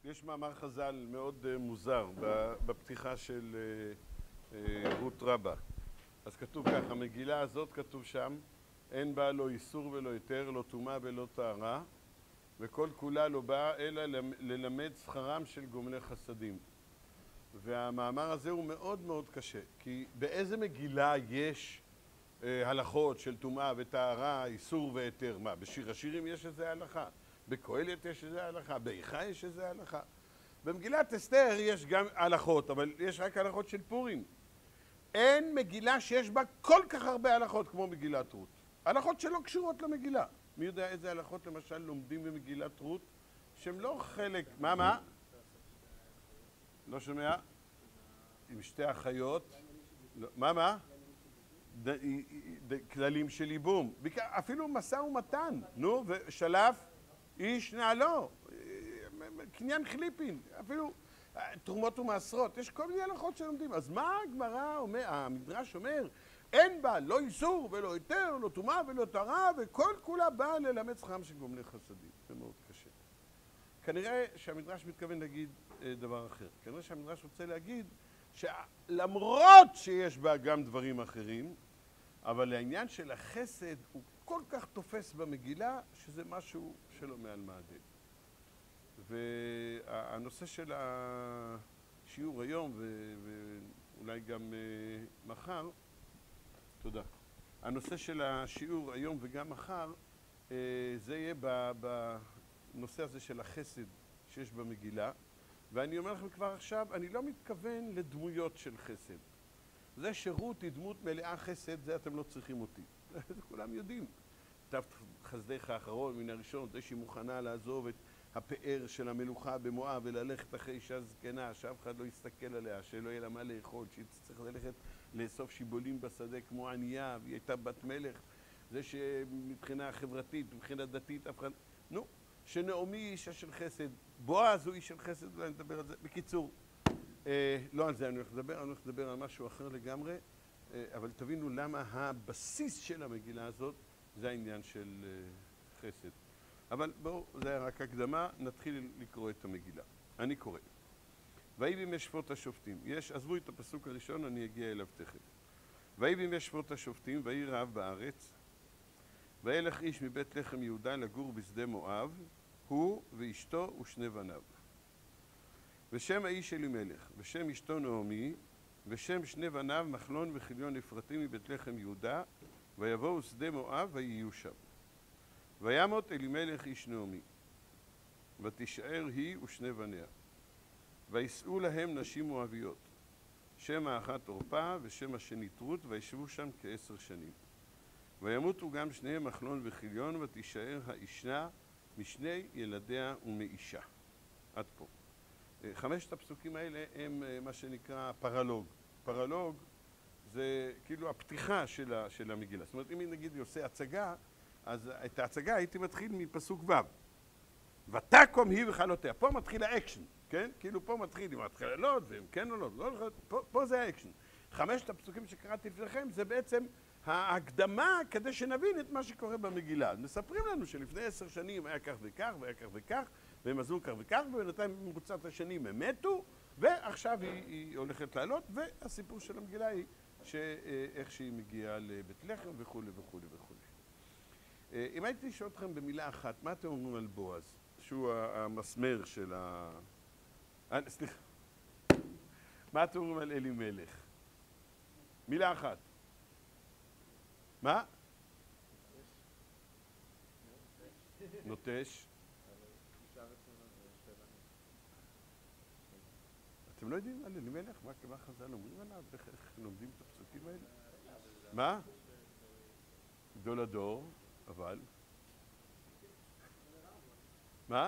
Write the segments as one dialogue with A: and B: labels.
A: יש מאמר חז"ל מאוד מוזר בפתיחה של רות רבה. אז כתוב ככה, המגילה הזאת כתוב שם, אין בה לא איסור ולא היתר, לא טומאה ולא טהרה, וכל כולה לא באה אלא ללמד שכרם של גומלי חסדים. והמאמר הזה הוא מאוד מאוד קשה, כי באיזה מגילה יש הלכות של טומאה וטהרה, איסור והיתר? מה, בשיר השירים יש איזה הלכה? בקהלת יש איזה הלכה? באיכה יש איזה הלכה? במגילת אסתר יש גם הלכות, אבל יש רק הלכות של פורים. אין מגילה שיש בה כל כך הרבה הלכות כמו מגילת רות. הלכות שלא קשורות למגילה. מי יודע איזה הלכות למשל לומדים במגילת רות שהם לא חלק... מה? לא שומע? עם שתי אחיות. מה? כללים של ייבום. אפילו משא ומתן. נו, ושלף איש נעלו. קניין חליפין. אפילו תרומות ומעשרות. יש כל מיני הלכות שלומדים. אז מה הגמרא אומר? המדרש אומר, אין בה לא איסור ולא היתר, לא טומאה ולא טהרה, וכל כולה באה ללמד שכרם של גומלי חסדים. זה מאוד קשה. כנראה שהמדרש מתכוון להגיד דבר אחר. כנראה שהמדרש רוצה להגיד שלמרות שיש בה גם דברים אחרים, אבל העניין של החסד הוא כל כך תופס במגילה שזה משהו שלא מעל מעדל. והנושא של השיעור היום ואולי גם מחר, תודה. הנושא של השיעור היום וגם מחר זה יהיה בנושא הזה של החסד שיש במגילה, ואני אומר לכם כבר עכשיו, אני לא מתכוון לדמויות של חסד. זה שרות היא דמות מלאה חסד, זה אתם לא צריכים אותי. זה כולם יודעים. כתב חסדיך האחרון מן הראשון, זה שהיא מוכנה לעזוב את הפאר של המלוכה במואב וללכת אחרי אישה זקנה, שאף אחד לא יסתכל עליה, שלא יהיה לה מה לאכול, שהיא צריך ללכת לאסוף שיבולים בשדה כמו ענייה, והיא הייתה בת מלך. זה שמבחינה חברתית, מבחינה דתית, אף אחד... נו, שנעמי היא אישה של חסד, בועז הוא איש של חסד, אולי נדבר על זה. בקיצור, לא על זה אני הולך לדבר, אני הולך לדבר על משהו אחר לגמרי, אבל תבינו למה הבסיס של המגילה הזאת זה העניין של חסד. אבל בואו, זה היה רק הקדמה, נתחיל לקרוא את המגילה. אני קורא. ויהי בימי שפוט השופטים. עזבו את הפסוק הראשון, אני אגיע אליו תכף. ויהי בימי שפוט השופטים, ויהי רעב בארץ, וילך איש מבית לחם יהודה לגור בשדה מואב, הוא ואשתו ושני בניו. ושם האיש אלימלך, ושם אשתו נעמי, ושם שני בניו מחלון וכליון אפרתי מבית לחם יהודה, ויבואו שדה מואב ויהיו שם. וימות אלימלך איש נעמי, ותישאר היא ושני בניה. וישאו להם נשים מואביות, שם האחת עורפה ושם השנית רות, וישבו שם כ10 שנים. וימותו גם שניהם מחלון וכליון, ותישאר האישה משני ילדיה ומאישה. עד פה. 5 הפסוקים האלה הם מה שנקרא פרלוג. פרלוג זה כאילו הפתיחה של המגילה. זאת אומרת, אם נגיד אני עושה הצגה, אז את ההצגה הייתי מתחיל מפסוק ו'. ותקום היא וכלותיה. פה מתחיל האקשן, כן? כאילו פה מתחיל עם התחלות והם כן או לא. פה זה האקשן. 5 הפסוקים שקראתי לפניכם זה בעצם ההקדמה כדי שנבין את מה שקורה במגילה. מספרים לנו שלפני 10 שנים היה כך וכך והיה כך וכך, והם עזרו כך וכך, ובינתיים במרוצת השנים הם מתו, ועכשיו היא הולכת לעלות, והסיפור של המגילה היא שאיך שהיא מגיעה לבית לחם וכו' וכו' וכו'. אם הייתי לשאול אתכם במילה אחת, מה אתם אומרים על בועז? שהוא המסמר של סליחה. מה אתם אומרים על אלימלך? מילה אחת. מה? נוטש. אתם לא יודעים על אלימלך? מה חז"ל אומרים עליו? איך לומדים את הפסוקים האלה? מה? גדול הדור, אבל... מה?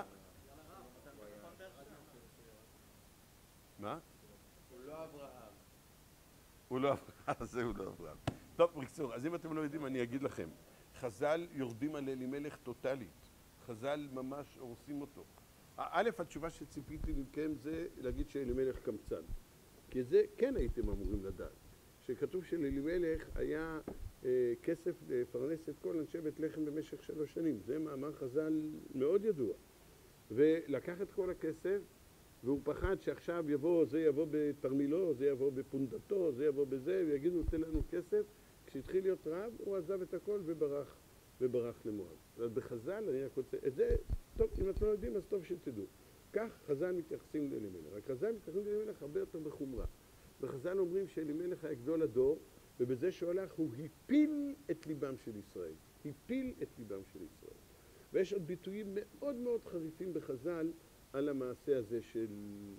A: מה?
B: הוא לא אברהם.
A: הוא לא אברהם, זהו לא אברהם. טוב, בקיצור, אז אם אתם לא יודעים, אני אגיד לכם. חז"ל יורדים על אלימלך טוטלית. חז"ל ממש הורסים אותו. א', התשובה שציפיתי מכם זה להגיד שאלימלך קמצן. כי זה כן הייתם אמורים לדעת. שכתוב שלאלימלך היה כסף לפרנס את כל אנשי בית לחם במשך 3 שנים. זה מאמר חז"ל מאוד ידוע. ולקח את כל הכסף והוא פחד שעכשיו יבוא, זה יבוא בתרמילו, זה יבוא בפונדתו, זה יבוא בזה, ויגידו, תן לנו כסף. כשהתחיל להיות רעב, הוא עזב את הכל וברח למואב. אז בחז"ל, אני רק רוצה, את זה, טוב, אם אתם לא יודעים, אז טוב שתדעו. כך חז"ל מתייחסים לאלימלך. רק חז"ל מתייחסים לאלימלך הרבה יותר בחומרה. וחז"ל אומרים שאלימלך היה גדול הדור, ובזה שהוא הלך, הוא הפיל את ליבם של ישראל. הפיל את ליבם של ישראל. ויש עוד ביטויים מאוד מאוד חריפים בחז"ל על המעשה הזה של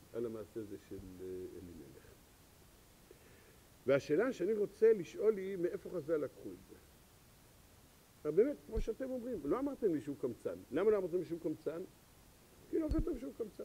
A: אלימלך. והשאלה שאני רוצה לשאול היא, מאיפה חז"ל לקחו את זה? באמת, כמו שאתם אומרים, לא אמרתם לי שהוא קמצן. למה לא אמרתם לי שהוא קמצן? כי לא כתוב שהוא קמצן.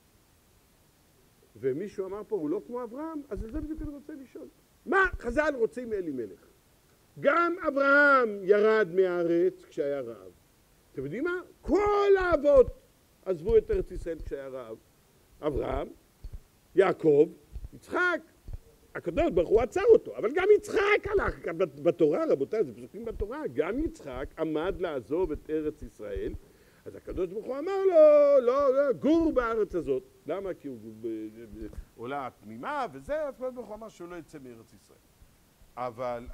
A: ומישהו אמר פה, הוא לא כמו אברהם, אז על זה בדיוק אני רוצה לשאול. מה חז"ל רוצים מאלימלך? גם אברהם ירד מהארץ כשהיה רעב. אתם יודעים מה? כל האבות עזבו את ארץ ישראל כשהיה רעב. אברהם, יעקב, יצחק. הקדוש ברוך הוא עצר אותו, אבל גם יצחק הלך, בתורה, רבותיי, זה פסוקים בתורה, גם יצחק עמד לעזוב את ארץ ישראל, אז הקדוש ברוך הוא אמר לו, לא, גור בארץ הזאת. למה? כי הוא עולה תמימה וזה, אז הקדוש ברוך הוא אמר שהוא לא יצא מארץ ישראל. אבל,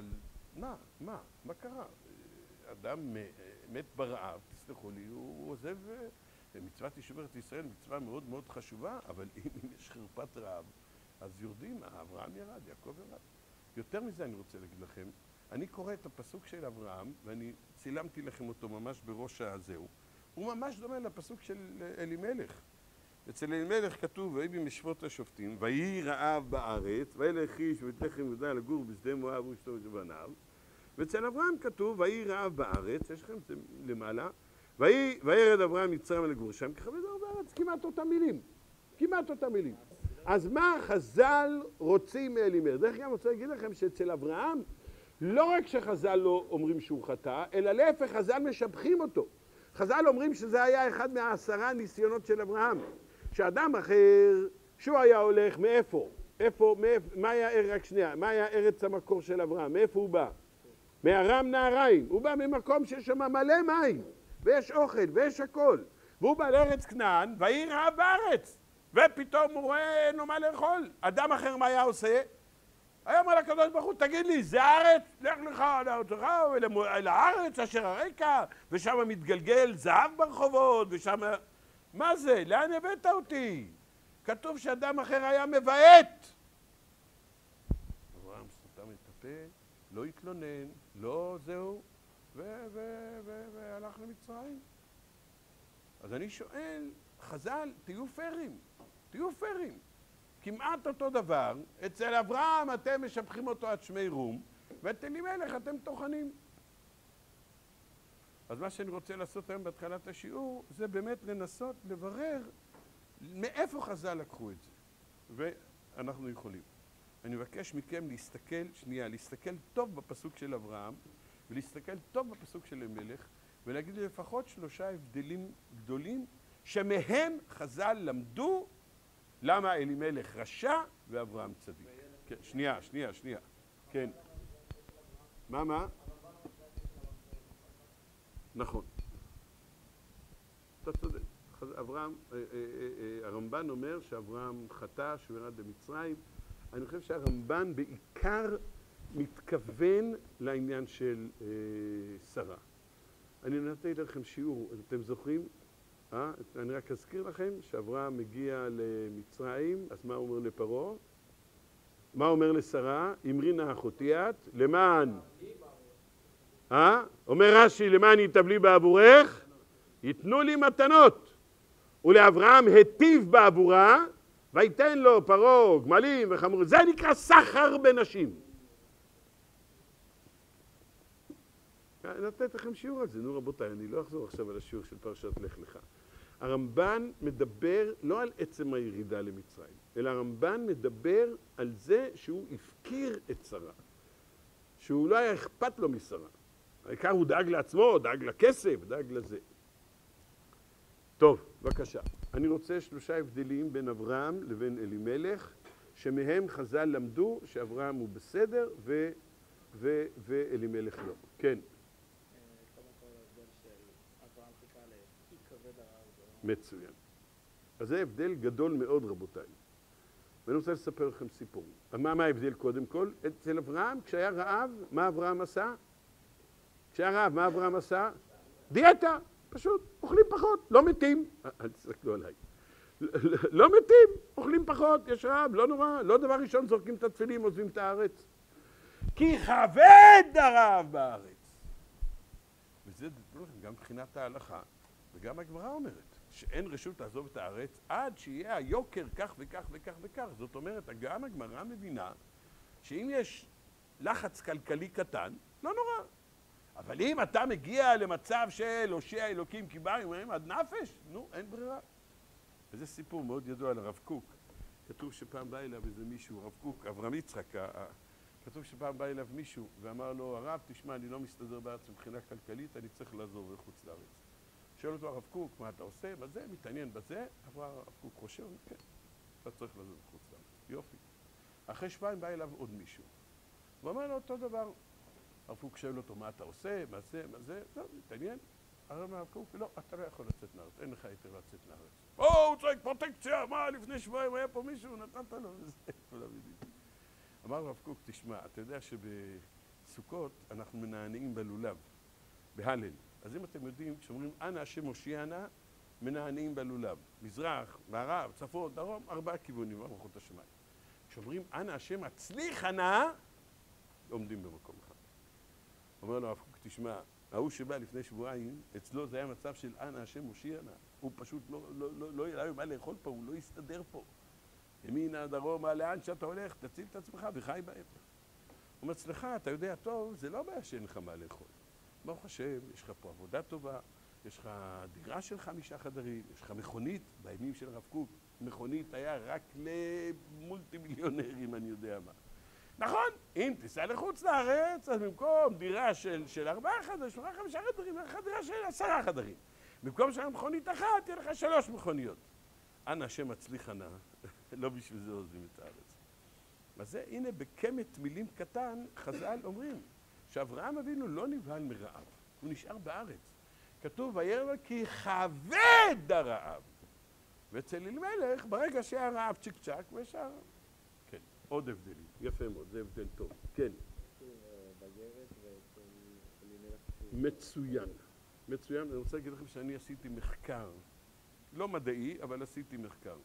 A: מה קרה? אדם מת ברעב, תסלחו לי, הוא עוזב, מצוות יישוב ארץ ישראל, מצווה מאוד מאוד חשובה, אבל אם יש חרפת רעב, אז יורדים, אברהם ירד, יעקב ירד. יותר מזה אני רוצה להגיד לכם, אני קורא את הפסוק של אברהם, ואני צילמתי לכם אותו ממש בראש הזהו, הוא ממש דומה לפסוק של אלימלך. אצל אלימלך כתוב, ויהי במשפט השופטים, ויהי רעב בארץ, וילך איש ואת לחם יהודה לגור בשדה מואב ואשתו ובניו. ואצל אברהם כתוב, ויהי רעב בארץ, יש לכם את זה למעלה, וירד אברהם מצרים לגור שם, כחווה זר בארץ, כמעט אותם מילים. אז מה חז"ל רוצים מאלימלך? דרך אגב, אני רוצה להגיד לכם שאצל אברהם, לא רק שחז"ל לא אומרים שהוא חטא, אלא להפך, חז"ל משבחים אותו. חז"ל אומרים שזה היה אחד מה10 ניסיונות של אברהם. שאדם אחר, שהוא היה הולך, מאיפה? מה היה ארץ המקור של אברהם? מאיפה הוא בא? מארם נהריים. הוא בא ממקום שיש שם מלא מים, ויש אוכל, ויש הכל. והוא בא לארץ כנען, ויהי רעב בארץ. ופתאום הוא רואה אין לו מה לאכול. אדם אחר מה היה עושה? היה אומר לקדוש ברוך הוא, תגיד לי, זה הארץ? לך לך אל הארץ אשר הרקע, ושם מתגלגל זהב ברחובות, ושם... מה זה? לאן הבאת אותי? כתוב שאדם אחר היה מבעט. אברהם סתם את הפה, לא התלונן, לא זהו, והלך למצרים. אז אני שואל, חז"ל, תהיו פיירים. כמעט אותו דבר, אצל אברהם אתם משבחים אותו עד שמי רום, ואת אלימלך אתם טוחנים. אז מה שאני רוצה לעשות היום בהתחלת השיעור, זה באמת לנסות לברר מאיפה חז"ל לקחו את זה. ואנחנו יכולים. אני מבקש מכם להסתכל טוב בפסוק של אברהם, ולהסתכל טוב בפסוק של אלימלך, ולהגיד לי לפחות 3 הבדלים גדולים, שמהם חז"ל למדו למה אלימלך רשע ואברהם צדיק. כן, שנייה. כן. מה? נכון. אתה צודק. הרמב"ן אומר שאברהם חטא, שהוא ירד למצרים. אני חושב שהרמב"ן בעיקר מתכוון לעניין של שרה. אני נתתי לכם שיעור, אתם זוכרים? אני רק אזכיר לכם שאברהם מגיע למצרים, אז מה הוא אומר לפרעה? מה הוא אומר לשרה? אמרי נא אחותי את, למען? אומר רש"י, למען יתבלי בעבורך, ייתנו לי מתנות. ולאברהם היטיב בעבורה, ויתן לו פרעה, גמלים וחמורים. זה נקרא סחר בנשים. נתתי לכם שיעור על זה, נו רבותיי, אני לא אחזור עכשיו על השיעור של פרשת לך לך. הרמב"ן מדבר לא על עצם הירידה למצרים, אלא הרמב"ן מדבר על זה שהוא הפקיר את שרה, שהוא לא היה אכפת לו משרה. העיקר הוא דאג לעצמו, דאג לכסף, דאג לזה. טוב, בבקשה. אני רוצה 3 הבדלים בין אברהם לבין אלימלך, שמהם חז"ל למדו שאברהם הוא בסדר ואלימלך לא. כן.
B: קודם כל ההבדל של אברהם חיכה לאי כבד הרעב.
A: מצוין. אז זה הבדל גדול מאוד, רבותיי. ואני רוצה לספר לכם סיפור. מה ההבדל קודם כל? אצל אברהם, כשהיה רעב, מה אברהם עשה? כשהיה רעב, מה אברהם עשה? דיאטה, פשוט, אוכלים פחות, לא מתים. אל תסתכלו עליי. לא מתים, אוכלים פחות, יש רעב, לא נורא, לא דבר ראשון זורקים את התפילים, עוזבים את הארץ. כי כבד הרעב בארץ. וזה גם מבחינת ההלכה, וגם הגמרא אומרת, שאין רשות לעזוב את הארץ עד שיהיה היוקר כך וכך וכך וכך. זאת אומרת, גם הגמרא מבינה שאם יש לחץ כלכלי קטן, לא נורא. אבל אם אתה מגיע למצב של הושיע אלוקים כי בא, אומרים עד נפש, נו, אין ברירה. וזה סיפור מאוד ידוע על הרב קוק. כתוב שפעם בא אליו איזה מישהו, הרב קוק, אברהם יצחק, כתוב שפעם בא אליו מישהו ואמר לו, הרב, תשמע, אני לא מסתדר בארץ מבחינה כלכלית, אני צריך לעזור לחוץ לארץ. שואל אותו הרב קוק, מה אתה עושה? בזה, מתעניין בזה, הרב קוק חושב, כן, אתה צריך לעזור לחוץ לארץ. יופי. אחרי שבועיים בא אליו עוד מישהו. הוא אמר לו אותו דבר. הרב קוק שואל אותו, מה אתה עושה? מה זה? לא, מתעניין. הרב קוק, לא, אתה לא יכול לצאת לארץ, אין לך היתר לצאת לארץ. הוא צועק פרוטקציה, מה, לפני שבועיים היה פה מישהו, נתנת לו וזה, כולם יודעים. אמר הרב קוק, תשמע, אתה יודע שבסוכות אנחנו מנענעים בלולב, בהלל. אז אם אתם יודעים, כשאומרים, אנא השם הושיענה, מנענעים בלולב. מזרח, מערב, צפון, דרום, 4 כיוונים, מערכות השמיים. כשאומרים, אנא השם הצליחה נא, עומדים במקום אחד. אומר לו הרב קוק, תשמע, ההוא שבא לפני שבועיים, אצלו זה היה מצב של אנא השם הושיענה. הוא פשוט לא היה מה לאכול פה, הוא לא יסתדר פה. ימינה, דרומה, לאן שאתה הולך, תציל את עצמך וחי בהם. הוא אומר, סליחה, אתה יודע טוב, זה לא בעיה שאין לך מה לאכול. ברוך השם, יש לך פה עבודה טובה, יש לך דירה של 5 חדרים, יש לך מכונית, בימים של הרב קוק, מכונית היה רק למולטי מיליונרים, אני יודע מה. נכון, אם תיסע לחוץ לארץ, אז במקום דירה של 4 חדרים, 5 חדרים, יש לך דירה של 10 חדרים. במקום של מכונית אחת, תהיה לך 3 מכוניות. אנא השם הצליחה נא, לא בשביל זה עוזבים את הארץ. אז זה, הנה, בקמת מילים קטן, חז"ל אומרים, שאברהם אבינו לא נבהל מרעב, הוא נשאר בארץ. כתוב, וירא כי כבד הרעב. ואצל אלימלך, ברגע שהיה רעב צ'יק צ'ק, וישר. כן, עוד הבדלים. יפה מאוד, זה הבדל טוב. כן.
B: בגרת ואצל אלימלך.
A: מצוין. מצוין. אני רוצה להגיד לכם שאני עשיתי מחקר. לא מדעי, אבל עשיתי מחקר.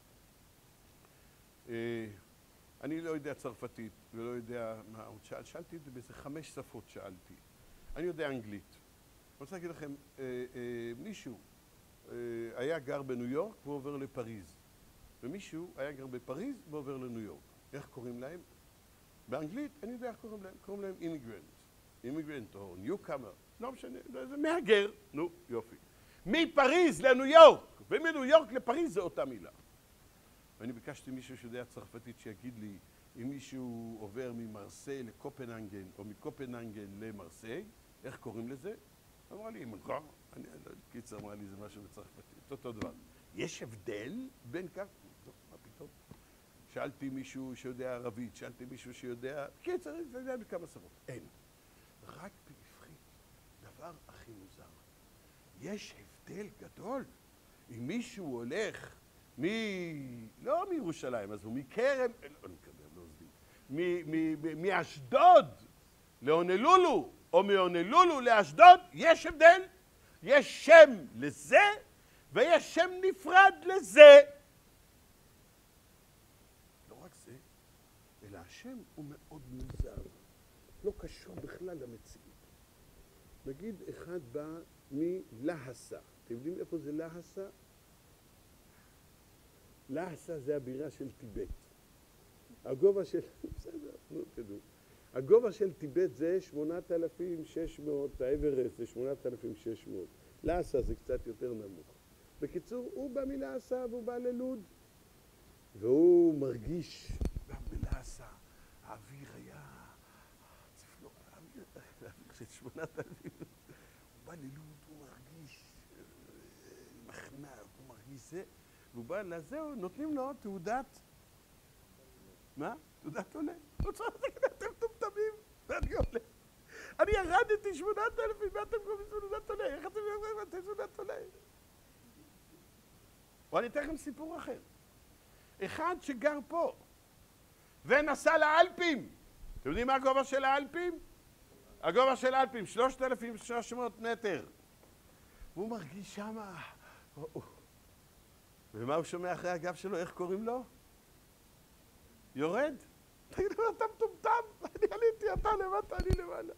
A: אני לא יודע צרפתית ולא יודע מה עוד שאלתי את זה באיזה 5 שפות שאלתי. אני יודע אנגלית. אני רוצה להגיד לכם, מישהו היה גר בניו יורק והוא עובר לפריז. ומישהו היה גר בפריז והוא עובר לניו יורק. איך קוראים להם? באנגלית אני יודע איך קוראים להם. קוראים להם אימיגרנט. אימיגרנט או ניו-קאמר. לא משנה, זה מהגר. נו, יופי. מפריז לניו יורק ומניו יורק לפריז זה אותה מילה. ואני ביקשתי מישהו שיודע צרפתית שיגיד לי אם מישהו עובר ממרסיי לקופנהגן או מקופנהגן למרסיי, איך קוראים לזה? אמרה לי, מנקר. קיצר אמרה לי, זה משהו בצרפתית. אותו דבר. יש הבדל בין כך? לא, מה פתאום? שאלתי מישהו שיודע ערבית, שאלתי מישהו שיודע... קיצר, זה יודע בכמה שפות. אין. רק בעברית. דבר הכי מוזר. יש הבדל גדול. אם מישהו הולך לא מירושלים, אז הוא מכרם, לא נקדם, לא עוזבים. מאשדוד להונלולו, או מהונלולו לאשדוד, יש הבדל. יש שם לזה, ויש שם נפרד לזה. לא רק זה, אלא השם הוא מאוד מוזר. לא קשור בכלל למציאות. נגיד, אחד בא מלהסה. אתם יודעים איפה זה להסה? להסה זה הבירה של טיבט. הגובה של... בסדר, נו, תדעו. הגובה של טיבט זה 8,600, האברסט זה 8,600. להסה זה קצת יותר נמוך. בקיצור, הוא בא מלהסה והוא בא ללוד. והוא מרגיש, גם בלהסה, האוויר היה... האוויר של 8,000. הוא בא ללוד, הוא מרגיש מחנק, הוא מרגיש זה. והוא בא לזהו, נותנים לו תעודת... מה? תעודת עולה. הוא צריך לתקן, אתם טומטמים. ואני עולה. אני ירדתי 8,000, ואתם קוראים תעודת עולה. איך אתם ירדתי תעודת עולה? או אני אתן לכם סיפור אחר. אחד שגר פה ונסע לאלפים. אתם יודעים מה הגובה של האלפים? הגובה של האלפים 3,300 מטר. והוא מרגיש שמה. ומה הוא שומע אחרי הגב שלו? איך קוראים לו? יורד. תגיד לו, אתה מטומטם, אני עליתי, אתה למטה, אני למעלה.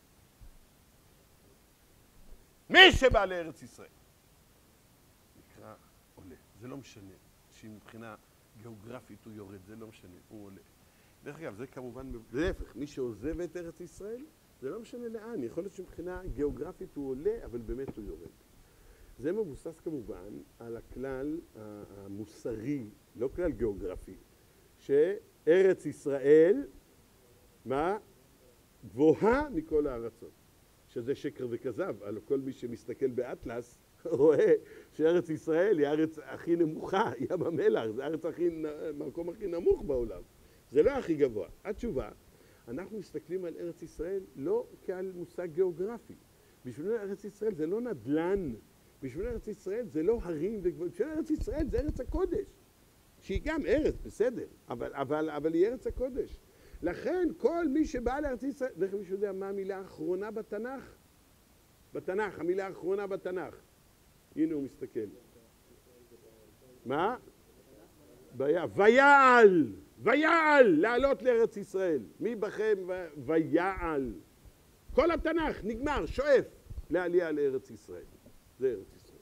A: מי שבא לארץ ישראל נקרא עולה. זה לא משנה שמבחינה גיאוגרפית הוא יורד, זה לא משנה, הוא עולה. דרך אגב, זה כמובן, להפך, מי שעוזב את ארץ ישראל, זה לא משנה לאן. יכול להיות שמבחינה גיאוגרפית הוא עולה, אבל באמת הוא יורד. זה מבוסס כמובן על הכלל המוסרי, לא כלל גיאוגרפי, שארץ ישראל, מה? גבוהה מכל הארצות. שזה שקר וכזב. על כל מי שמסתכל באטלס רואה שארץ ישראל היא הארץ הכי נמוכה, ים המלח, זה הארץ המקום הכי נמוך בעולם. זה לא הכי גבוה. התשובה, אנחנו מסתכלים על ארץ ישראל לא כעל מושג גיאוגרפי. בשביל ארץ ישראל זה לא נדל"ן. בשביל ארץ ישראל זה לא הרים וגבוהים. בשביל ארץ ישראל זה ארץ הקודש. שהיא גם ארץ, בסדר, אבל היא ארץ הקודש. לכן כל מי שבא לארץ ישראל, דרך מישהו יודע מה המילה האחרונה בתנ"ך? בתנ"ך, המילה האחרונה בתנ"ך. הנה הוא מסתכל. מה? ויעל, ויעל, לעלות לארץ ישראל. מי בכם ויעל? כל התנ"ך נגמר, שואף לעלייה לארץ ישראל. זה ארץ ישראל.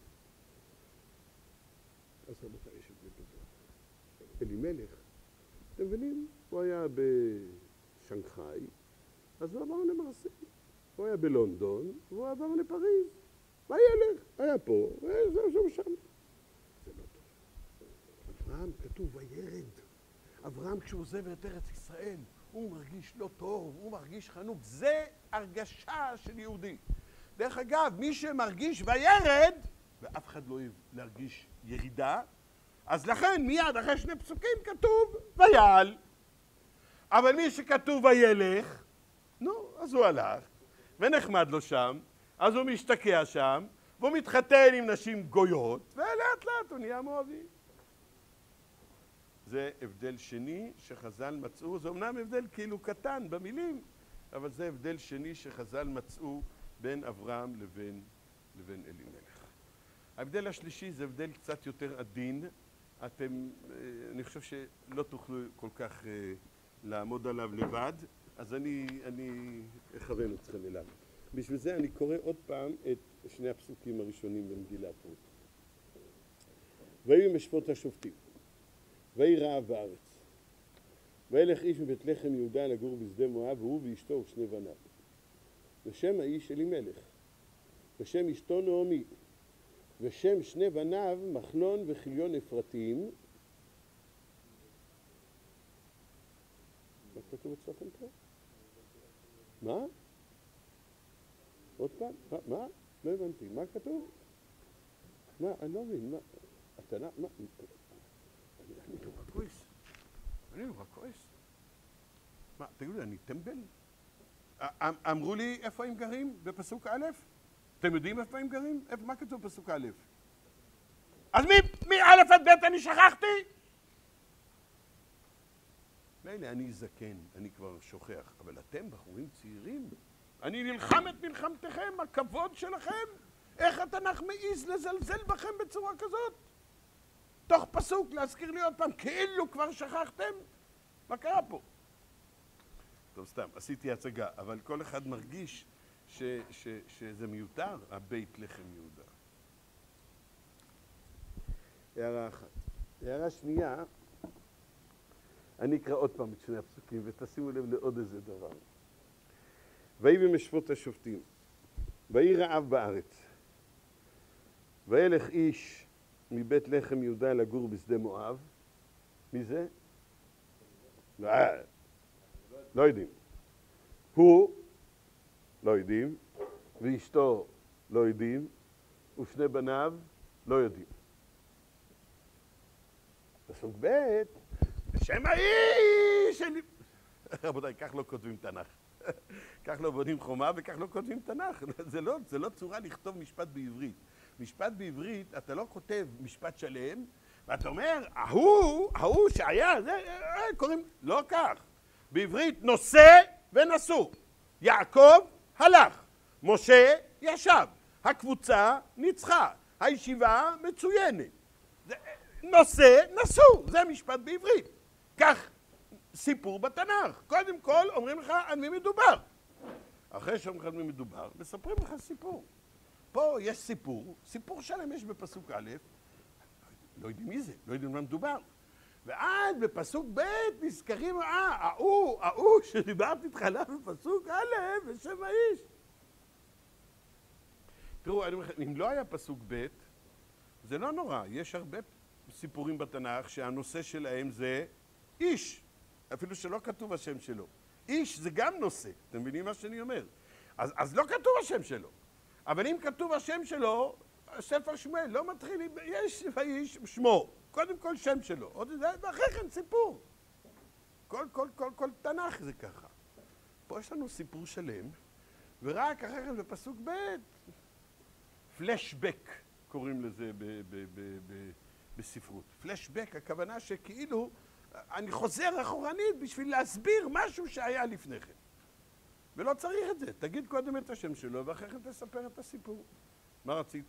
A: אז רבותיי, יש את זה כזה. אלימלך, אתם מבינים? הוא היה בשנגחאי, אז הוא עבר למרסיי. הוא היה בלונדון, והוא עבר לפריז. מה ילך? היה פה, וזהו שם. זה לא טוב. אברהם, כתוב וירד. אברהם כשהוא עוזב את ארץ ישראל, הוא מרגיש לא טוב, הוא מרגיש חנוק. זה הרגשה של יהודי. דרך אגב, מי שמרגיש וירד, ואף אחד לא אוהב להרגיש ירידה, אז לכן מיד אחרי שני פסוקים כתוב ויעל. אבל מי שכתוב וילך, נו, אז הוא הלך, ונחמד לו שם, אז הוא משתקע שם, והוא מתחתן עם נשים גויות, ולאט לאט הוא נהיה מואבי. זה הבדל שני שחז"ל מצאו, זה אומנם הבדל כאילו קטן במילים, אבל זה הבדל שני שחז"ל מצאו בין אברהם לבין אלימלך. ההבדל השלישי זה הבדל קצת יותר עדין. אני חושב שלא תוכלו כל כך לעמוד עליו לבד, אז אני אכוון אתכם אליו. בשביל זה אני קורא עוד פעם את שני הפסוקים הראשונים במגילת רות. ויהי משפוט השופטים, ויהי רעב בארץ, וילך איש מבית לחם יהודה לגור בשדה מואב, והוא ואשתו ושני בניו. ושם האיש אלימלך, ושם אשתו נעמי, ושם שני בניו מחלון וכליון אפרתים. מה כתוב אצלכם פה? מה? עוד פעם? מה? לא הבנתי. מה כתוב? מה? אני לא מבין. מה? התנ"ך? מה? אני נורא כועס. אני נורא כועס. מה? תגידו לי, אני טמבל? אמרו לי איפה הם גרים בפסוק א'? אתם יודעים איפה הם גרים? מה כתוב בפסוק א'? אז מי א' עד ב' אני שכחתי? מילא, אני זקן, אני כבר שוכח, אבל אתם בחורים צעירים, אני נלחם את מלחמתכם, הכבוד שלכם, איך התנ"ך מעיז לזלזל בכם בצורה כזאת? תוך פסוק להזכיר לי עוד פעם, כאילו כבר שכחתם? מה קרה פה? טוב, סתם, עשיתי הצגה, אבל כל אחד מרגיש שזה מיותר, הבית לחם יהודה. הערה אחת. הערה שנייה, אני אקרא עוד פעם את שני הפסוקים, ותשימו לב לעוד איזה דבר. ויהי במשפוט השופטים, ויהי רעב בארץ, וילך איש מבית לחם יהודה לגור בשדה מואב. מי זה? לא יודעים. הוא לא יודעים, ואשתו לא יודעים, ושני בניו לא יודעים. פסוק ב' בשם האיש! רבותיי, כך לא כותבים תנ"ך. כך לא בונים חומה וכך לא כותבים תנ"ך. זה לא צורה לכתוב משפט בעברית. משפט בעברית, אתה לא כותב משפט שלם, ואתה אומר, ההוא שהיה, קוראים, לא כך. בעברית נושא ונשוא. יעקב הלך, משה ישב, הקבוצה ניצחה, הישיבה מצוינת. נושא נשוא, זה משפט בעברית. כך סיפור בתנ"ך. קודם כל אומרים לך על מי מדובר. אחרי שאומרים לך על מי מדובר, מספרים לך סיפור. פה יש סיפור שלם יש בפסוק א', לא יודעים מי זה, לא יודעים מה מדובר. ועד בפסוק ב' נזכרים, ההוא שדיברתי איתך עליו בפסוק א', בשם האיש. תראו, אם לא היה פסוק ב', זה לא נורא. יש הרבה סיפורים בתנ"ך שהנושא שלהם זה איש, אפילו שלא כתוב השם שלו. איש זה גם נושא, אתם מבינים מה שאני אומר? אז לא כתוב השם שלו. אבל אם כתוב השם שלו, ספר שמואל לא מתחיל, יש האיש שמו, קודם כל שם שלו, ואחרי כן סיפור. כל תנ"ך זה ככה. פה יש לנו סיפור שלם, ורק אחרי כן בפסוק ב' פלשבק קוראים לזה בספרות. פלשבק, הכוונה שכאילו אני חוזר אחורנית בשביל להסביר משהו שהיה לפני כן. ולא צריך את זה, תגיד קודם את השם שלו ואחרי כן תספר את הסיפור. מה רצית?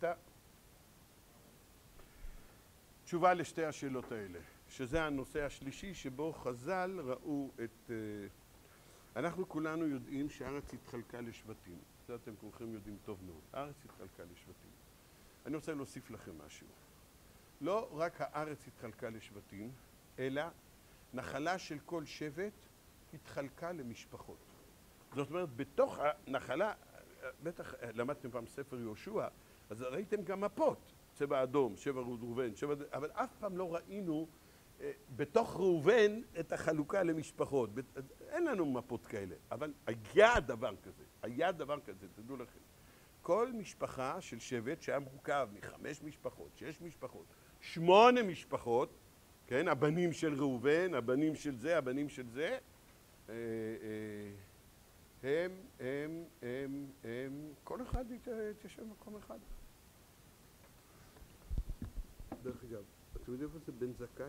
A: תשובה לשתי השאלות האלה, שזה הנושא השלישי שבו חז"ל ראו את... אנחנו כולנו יודעים שהארץ התחלקה לשבטים. זה אתם כולכם יודעים טוב מאוד. הארץ התחלקה לשבטים. אני רוצה להוסיף לכם משהו. לא רק הארץ התחלקה לשבטים, אלא נחלה של כל שבט התחלקה למשפחות. זאת אומרת, בתוך הנחלה, בטח למדתם פעם ספר יהושע, אז ראיתם גם מפות, צבע אדום, שבע ראובן, אבל אף פעם לא ראינו בתוך ראובן את החלוקה למשפחות. אין לנו מפות כאלה, אבל היה דבר כזה, תדעו לכם. כל משפחה של שבט שהיה מורכב מ5 משפחות, 6 משפחות, 8 משפחות, כן, הבנים של ראובן, הבנים של זה, הבנים של זה, כל אחד יתיישב במקום אחד. דרך אגב, אתם יודעים איפה זה בן זכאי?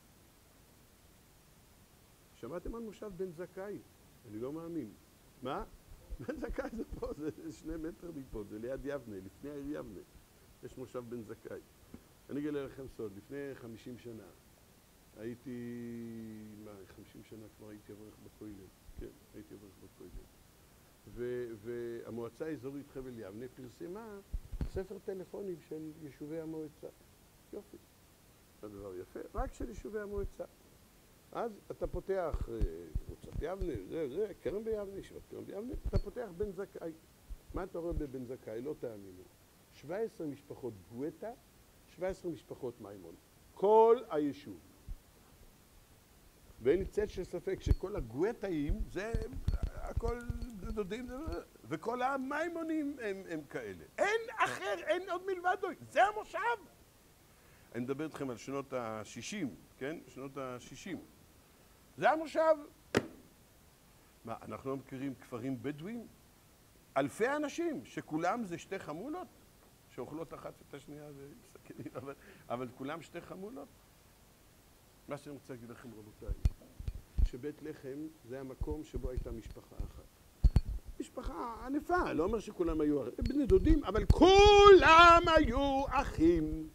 A: שמעתם על מושב בן זכאי? אני לא מאמין. מה? בן זכאי זה פה, זה 2 מטר מפה, זה ליד יבנה, לפני העיר יבנה. יש מושב בן זכאי. אני אגלה לכם סוד, לפני 50 שנה הייתי, 50 שנה כבר הייתי אברך בכולל. כן, הייתי אברך בכולל. והמועצה האזורית חבל יבנה פרסמה ספר טלפונים של יישובי המועצה. יופי. זה דבר יפה, רק של יישובי המועצה. אז אתה פותח קבוצת יבנה, זה, כרם ביבנה, ישיבת כרם ביבנה, אתה פותח בן זכאי. מה אתה רואה בבן זכאי? לא תאמינו. 17 משפחות גואטה, 17 משפחות מימון. כל היישוב. ואין לי צל של ספק שכל הגואטאים זה הכל דודים, וכל המימונים הם כאלה. אין אחר, אין עוד מלבדו, זה המושב. אני מדבר איתכם על שנות ה-60, כן? שנות ה-60. זה המושב. מה, אנחנו לא מכירים כפרים בדואים? אלפי אנשים, שכולם זה 2 חמולות, שאוכלות אחת את השנייה ומסכנים, אבל כולם 2 חמולות. מה שאני רוצה להגיד לכם, רבותיי, שבית לחם זה המקום שבו הייתה משפחה אחת. משפחה ענפה, לא אומר שכולם היו בני דודים, אבל כולם היו אחים.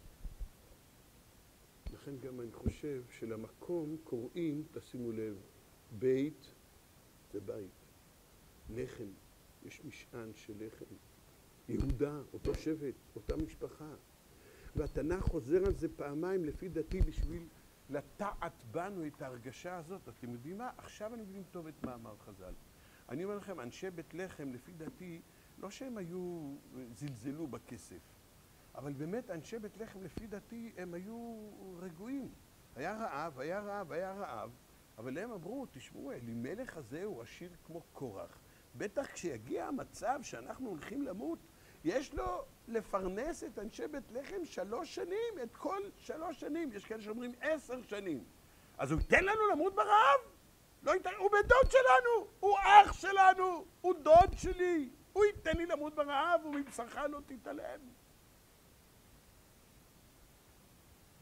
A: לכן גם אני חושב שלמקום קוראים, תשימו לב, בית זה בית. לחם, יש משען של לחם. יהודה, אותו שבט, אותה משפחה. והתנ"ך חוזר על זה פעמיים לפי דעתי בשביל לטעת בנו את ההרגשה הזאת. אתם יודעים מה? עכשיו אני מבין טוב את מאמר חז"ל. אני אומר לכם, אנשי בית לחם לפי דעתי, לא שהם היו, זלזלו בכסף, אבל באמת אנשי בית לחם לפי דעתי הם היו רגועים. היה רעב, היה רעב, היה רעב, אבל הם אמרו, תשמעו, אלימלך הזה הוא עשיר כמו קורח. בטח כשיגיע המצב שאנחנו הולכים למות, יש לו לפרנס את אנשי בית לחם 3 שנים, את כל 3 שנים. יש כאלה שאומרים 10 שנים. אז הוא ייתן לנו למות ברעב? לא ייתן, הוא בן דוד שלנו, הוא אח שלנו, הוא דוד שלי. הוא ייתן לי למות ברעב ומבשרך לא תתעלם.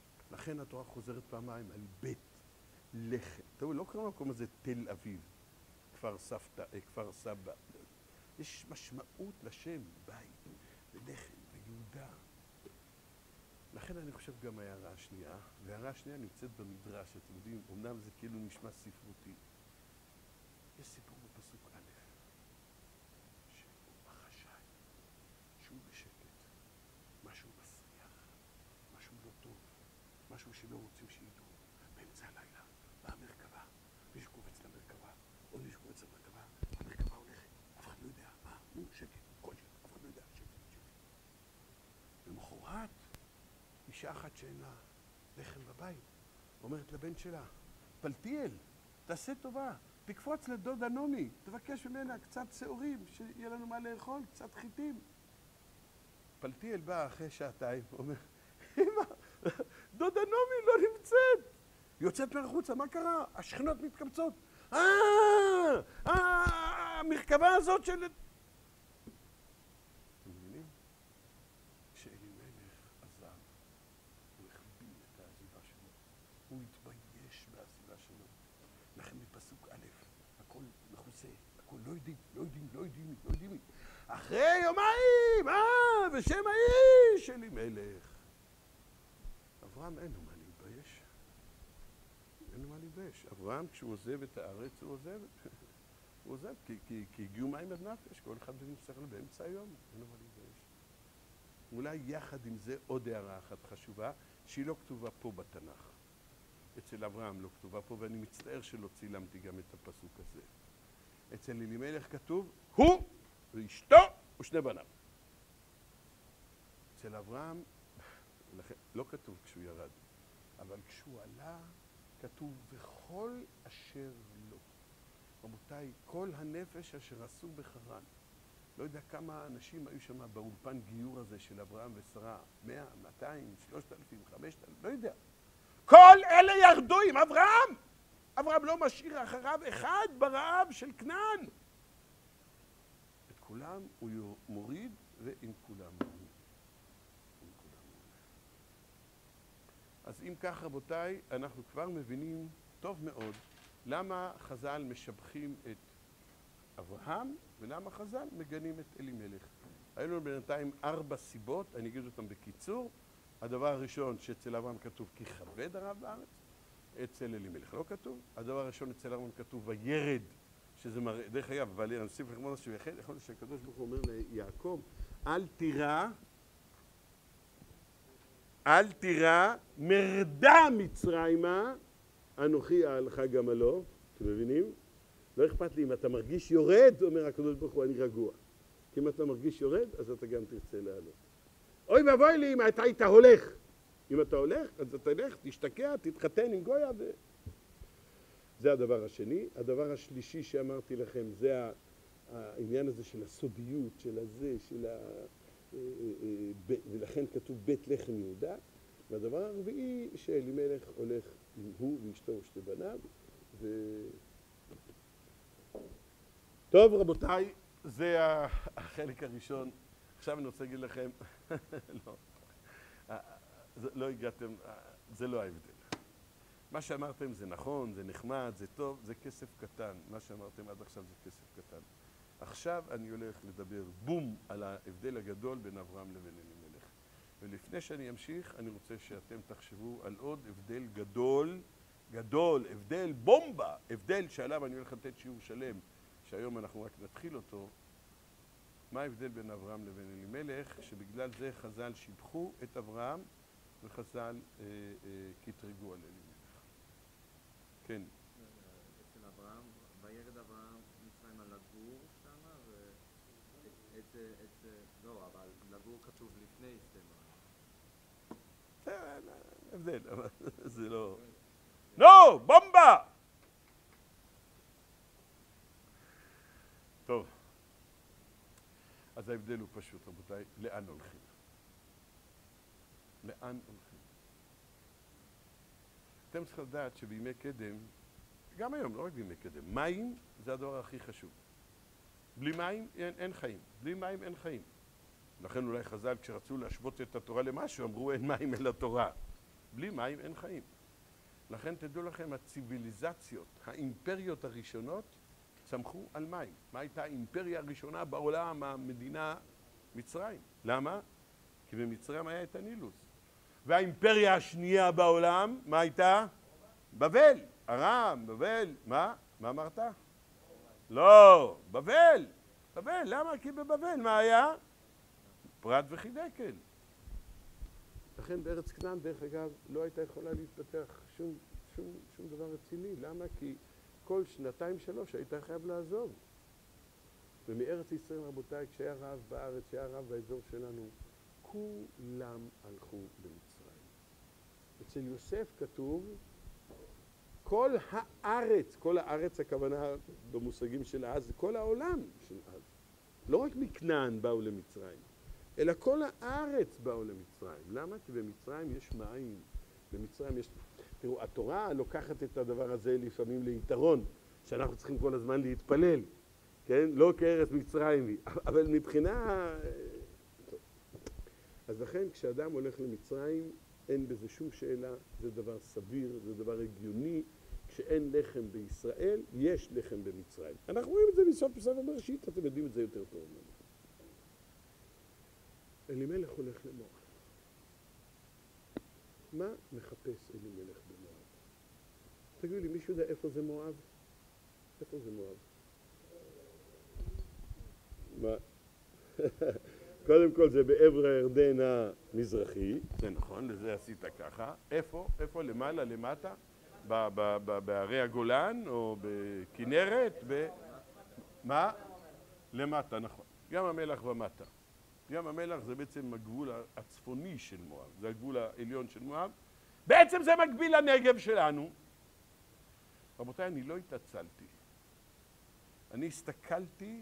A: לכן התורה חוזרת פעמיים על בית לחם. תראו, לא קוראים למקום הזה תל אביב, כפר סבא. יש משמעות לשם בית ולחם ויהודה. לכן אני חושב גם ההערה השנייה, וההערה השנייה נמצאת במדרש, אתם יודעים, אמנם זה כאילו נשמע ספרותי. יש סיפור בפסוק א', שהוא בחשאי, שהוא בשקט, משהו מסריח, משהו לא טוב, משהו שלא רוצים שידעו. באמצע הלילה, באה מרכבה, מישהו קופץ למרכבה, עוד מישהו קופץ למרכבה, המרכבה הולכת, אף אחד לא יודע, מה? שקט, כל שקט, אף אחד לא יודע, שקט. למחרת, אישה אחת שאין לה לחם בבית, אומרת לבן שלה, פלטיאל, תעשה טובה, תקפוץ לדודה נעמי, תבקש ממנה קצת שעורים, שיהיה לנו מה לאכול, קצת חיטים. פלטיאל בא אחרי שעתיים, אומר, אמא, דודה נעמי לא נמצאת. היא יוצאת מהחוצה, מה קרה? השכנות מתקבצות. המרכבה הזאת של... אתם מבינים? כשאלימלך עזב, הוא החביא את העזיבה שלו. הוא התבייש בעזיבה שלו. לכן בפסוק א', הכל מכוסה, הכל לא יודעים. אחרי יומיים, בשם האיש אלימלך. אברהם אין לו מה להתבייש. אברהם, כשהוא עוזב את הארץ, הוא עוזב, כי הגיעו מים עד נפש, כל אחד בנפסך לו באמצע היום, אין לו מה להתבייש. אולי יחד עם זה עוד הערה אחת חשובה, שהיא לא כתובה פה בתנ"ך. אצל אברהם לא כתובה פה, ואני מצטער שלא צילמתי גם את הפסוק הזה. אצל אלימלך כתוב, הוא ואשתו ושני בניו. אצל אברהם, לא כתוב כשהוא ירד, אבל כשהוא עלה, כתוב, וכל אשר לו. רבותיי, כל הנפש אשר עשו בחרן. לא יודע כמה אנשים היו שם באולפן גיור הזה של אברהם ושרה, 100, 200, 3,000, 5,000, לא יודע. כל אלה ירדו עם אברהם. אברהם לא משאיר אחריו אחד ברעב של כנען. את כולם הוא מוריד ועם כולם הוא עולה. אז אם כך, רבותיי, אנחנו כבר מבינים טוב מאוד למה חז"ל משבחים את אברהם ולמה חז"ל מגנים את אלימלך. היו לנו בינתיים 4 סיבות, אני אגיד אותם בקיצור. הדבר הראשון, שאצל אברהם כתוב כי כבד הרעב בארץ, אצל אלימלך לא כתוב. הדבר הראשון, אצל אברהם כתוב וירד, שזה מראה, דרך אגב, אבל אני אוסיף לכם משהו, יכול להיות שהקדוש ברוך הוא אומר ליעקב, אל תירא מרדה מצרימה, אנוכי אהלך גמלו. אתם מבינים? לא אכפת לי אם אתה מרגיש יורד, אומר הקדוש ברוך הוא, אני רגוע. כי אם אתה מרגיש יורד, אז אתה גם תרצה לעלות. אוי ואבוי לי אם אתה היית הולך. אם אתה הולך, אז אתה תלך, תשתקע, תתחתן עם גויה. זה הדבר השני. הדבר השלישי שאמרתי לכם, זה העניין הזה של הסודיות, של הזה, ולכן כתוב בית לחם יהודה. והדבר הרביעי, שאלימלך הולך עם הוא ואשתו ושתי בניו. טוב, רבותיי, זה החלק הראשון. עכשיו אני רוצה להגיד לכם, לא הגעתם, זה לא ההבדל. מה שאמרתם זה נכון, זה נחמד, זה טוב, זה כסף קטן. מה שאמרתם עד עכשיו זה כסף קטן. עכשיו אני הולך לדבר בום על ההבדל הגדול בין אברהם לבין אלימלך. ולפני שאני אמשיך, אני רוצה שאתם תחשבו על עוד הבדל גדול, הבדל בומבה, הבדל שעליו אני הולך לתת שיעור שלם, שהיום אנחנו רק נתחיל אותו. מה ההבדל בין אברהם לבין אלימלך? שבגלל זה חז"ל שיבחו את אברהם וחז"ל קטרגו על אלימלך. כן.
B: אצל אברהם, וירד אברהם מצרימה לגור שמה, לא, אבל לגור כתוב לפני סתימה.
A: הבדל, אבל זה לא... נו, בומבה! טוב. אז ההבדל הוא פשוט, רבותיי, לאן הולכים? אתם צריכים לדעת שבימי קדם, גם היום, לא רק בימי קדם, מים זה הדבר הכי חשוב. בלי מים אין חיים. בלי מים אין חיים. לכן אולי חז"ל כשרצו להשוות את התורה למשהו, אמרו אין מים אלא תורה. בלי מים אין חיים. לכן תדעו לכם, הציביליזציות, האימפריות הראשונות, צמחו על מים. מה הייתה האימפריה הראשונה בעולם, המדינה מצרים? למה? כי במצרים היה את הנילוס. והאימפריה השנייה בעולם, מה הייתה? בבל. ארם, בבל. מה? מה אמרת? לא, בבל. בבל, למה? כי בבבל מה היה? פרת וחידקל. לכן בארץ כנען, דרך אגב, לא הייתה יכולה להתפתח שום דבר רציני. למה? כי כל 2-3 הייתה חייב לעזוב. ומארץ ישראל, רבותיי, כשהיה רעב בארץ, כשהיה רעב באזור שלנו, כולם הלכו למצרים. אצל יוסף כתוב, כל הארץ הכוונה במושגים של אז, כל העולם של אז. לא רק מכנען באו למצרים, אלא כל הארץ באו למצרים. למה? כי במצרים יש מים, במצרים יש... תראו, התורה לוקחת את הדבר הזה לפעמים ליתרון, שאנחנו צריכים כל הזמן להתפלל, כן? לא כארץ מצרים, אבל מבחינה... אז לכן כשאדם הולך למצרים, אין בזה שום שאלה, זה דבר סביר, זה דבר הגיוני. כשאין לחם בישראל, יש לחם במצרים. אנחנו רואים את זה בסוף ספר בראשית, אתם יודעים את זה יותר טוב. אלימלך הולך למואב. מה מחפש אלימלך במואב? תגידו לי, מישהו יודע איפה זה מואב? איפה זה מואב? מה? קודם כל זה בעבר הירדן המזרחי, זה נכון, לזה עשית ככה. איפה? איפה? למעלה, למטה? בערי הגולן או בכנרת? מה? למטה, נכון. ים המלח ומטה. ים המלח זה בעצם הגבול הצפוני של מואב, זה הגבול העליון של מואב. בעצם זה מקביל לנגב שלנו. רבותיי, אני לא התעצלתי. אני הסתכלתי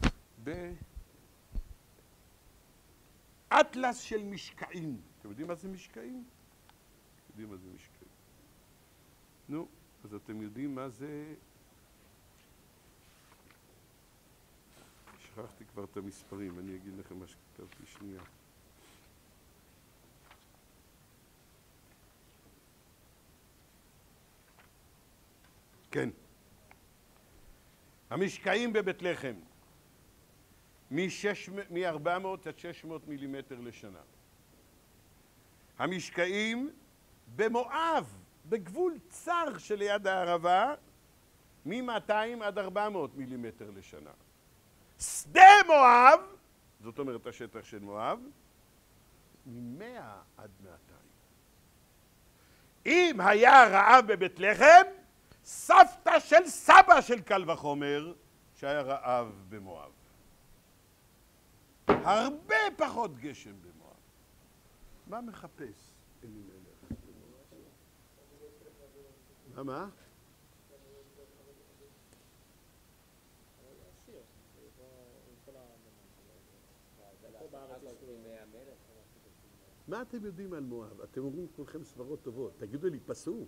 A: באטלס של משקעים. אתם יודעים מה זה משקעים? יודעים מה זה משקעים. נו, אז אתם יודעים מה זה... שכחתי כבר את המספרים, אני אגיד לכם מה שכתבתי שנייה. כן. המשקעים בבית לחם, מ-400 עד 600 מילימטר לשנה. המשקעים במואב, בגבול צר שליד הערבה, מ-200 עד 400 מילימטר לשנה. שדה מואב, זאת אומרת השטח של מואב, מ-100 עד 200. אם היה רעב בבית לחם, סבתא של סבא של קל וחומר שהיה רעב במואב. הרבה פחות גשם במואב. מה מחפש אלימלך במואב? מה? מה אתם יודעים על מואב? אתם אומרים כולכם סברות טובות. תגידו לי פסוק.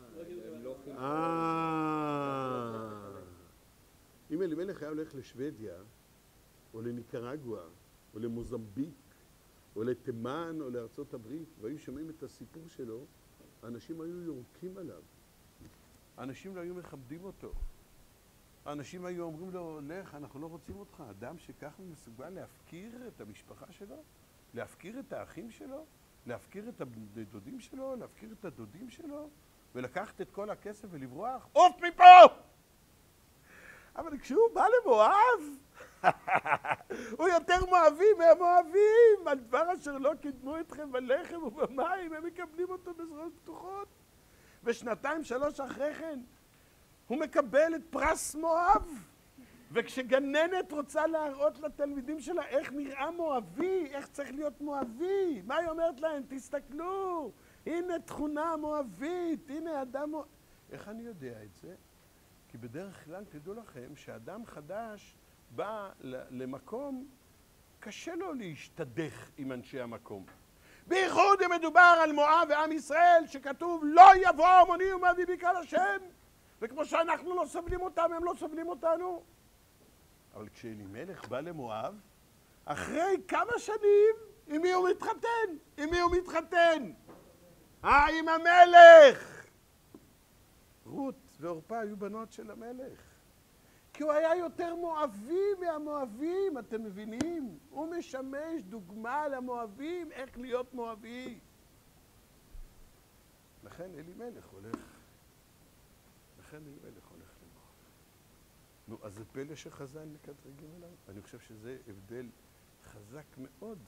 A: אם אלימלך היה הולך לשוודיה, או לניקרגואה, או למוזמביק, או לתימן, או לארצות הברית, והיו שומעים את הסיפור שלו, האנשים היו יורקים עליו. האנשים לא היו מכבדים אותו. האנשים היו אומרים לו, לך, אנחנו לא רוצים אותך. אדם שככה מסוגל להפקיר את המשפחה שלו, להפקיר את האחים שלו, להפקיר את הדודים שלו, להפקיר את הדודים שלו, ולקחת את כל הכסף ולברוח, עוף מפה! אבל כשהוא בא למואב, הוא יותר מואבי מהמואבים, על דבר אשר לא קידמו אתכם בלחם ובמים, הם מקבלים אותו בזרועות פתוחות. ושנתיים, 3 אחרי כן, הוא מקבל את פרס מואב. וכשגננת רוצה להראות לתלמידים שלה איך נראה מואבי, איך צריך להיות מואבי, מה היא אומרת להם? תסתכלו, הנה תכונה מואבית, הנה אדם מואבי. איך אני יודע את זה? כי בדרך כלל תדעו לכם שאדם חדש בא למקום, קשה לו להשתדך עם אנשי המקום. בייחוד אם מדובר על מואב ועם ישראל, שכתוב לא יבוא המוני ומואבי בקהל השם, וכמו שאנחנו לא סובלים אותם, הם לא סובלים אותנו. אבל כשאלימלך בא למואב, אחרי כמה שנים, עם מי הוא מתחתן? עם מי הוא מתחתן? עם המלך! רות ועורפה היו בנות של המלך. כי הוא היה יותר מואבי מהמואבים, אתם מבינים? הוא משמש דוגמה למואבים, איך להיות מואבי. לכן אלימלך הולך למואב. נו, אז זה פלא שחז"ל מקטרגים עליו? אני חושב שזה הבדל חזק מאוד,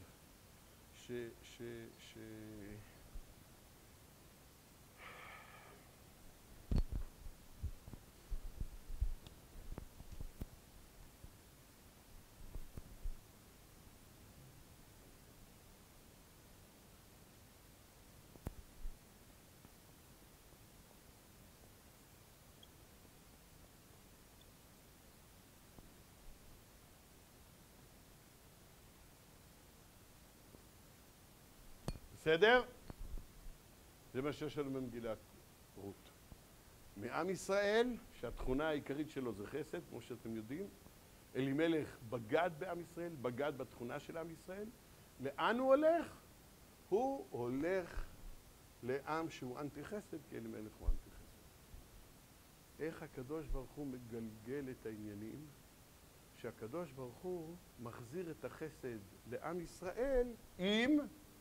A: בסדר? זה מה שיש לנו במגילת רות. מעם ישראל, שהתכונה העיקרית שלו זה חסד, כמו שאתם יודעים, אלימלך בגד בעם ישראל, בגד בתכונה של עם ישראל. לאן הוא הולך? הוא הולך לעם שהוא אנטי חסד, כי אלימלך הוא אנטי חסד. איך הקדוש ברוך הוא מגלגל את העניינים? שהקדוש ברוך הוא מחזיר את החסד לעם ישראל עם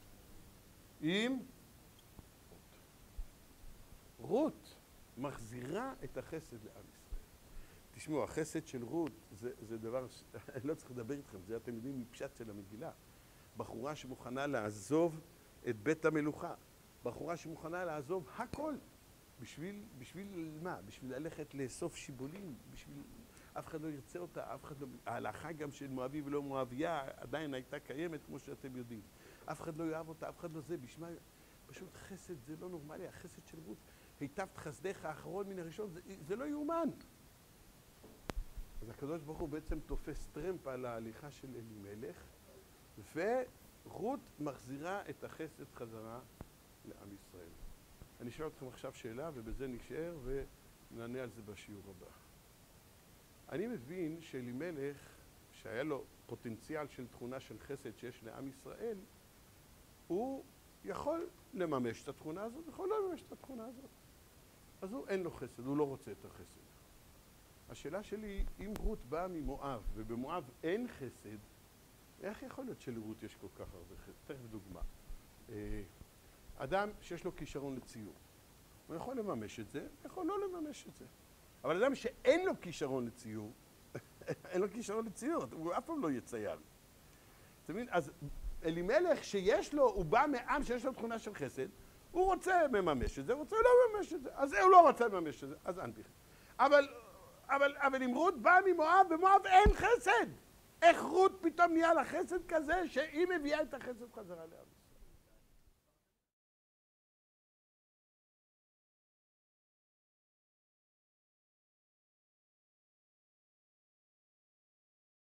A: רות מחזירה את החסד לעם ישראל. תשמעו, החסד של רות זה דבר, אני לא צריך לדבר איתכם, זה אתם יודעים מפשט של המגילה. בחורה שמוכנה לעזוב את בית המלוכה, בחורה שמוכנה לעזוב הכל. בשביל מה? בשביל ללכת לאסוף שיבולים, בשביל... אף אחד לא ירצה אותה, אף אחד לא... ההלכה גם של מואבי ולא מואביה עדיין הייתה קיימת, כמו שאתם יודעים. אף אחד לא יאהב אותה, אף אחד לא זה, בשמה... פשוט חסד זה לא נורמלי, החסד של רות. היטבת חסדך האחרון מן הראשון, זה לא יאומן. אז הקדוש ברוך הוא בעצם תופס טרמפ על ההליכה של אלימלך, ורות מחזירה את החסד חזרה לעם ישראל. אני אשאל אתכם עכשיו שאלה, ובזה נשאר, ונענה על זה בשיעור הבא. אני מבין שאלימלך, שהיה לו פוטנציאל של תכונה של חסד שיש לעם ישראל, הוא יכול לממש את התכונה הזאת, יכול לא לממש את התכונה הזאת. אז הוא אין לו חסד, הוא לא רוצה את החסד. השאלה שלי, אם רות באה ממואב, ובמואב אין חסד, איך יכול להיות שלרות יש כל כך הרבה חסד? תכף דוגמה. אדם שיש לו כישרון לציור, הוא יכול לממש את זה, יכול לא לממש את זה. אבל אדם שאין לו כישרון לציור, אין לו כישרון לציור, הוא אף פעם לא יצייר. אתה מבין? אז אלימלך שיש לו, הוא בא מעם שיש לו תכונה של חסד, הוא רוצה לממש את זה, הוא רוצה לא לממש את זה, אז הוא לא רוצה לממש את זה, אז אנטי חסד. אבל אם רות באה ממואב, במואב אין חסד. איך רות פתאום נהיה לה חסד כזה שהיא מביאה את החסד חזרה לעם?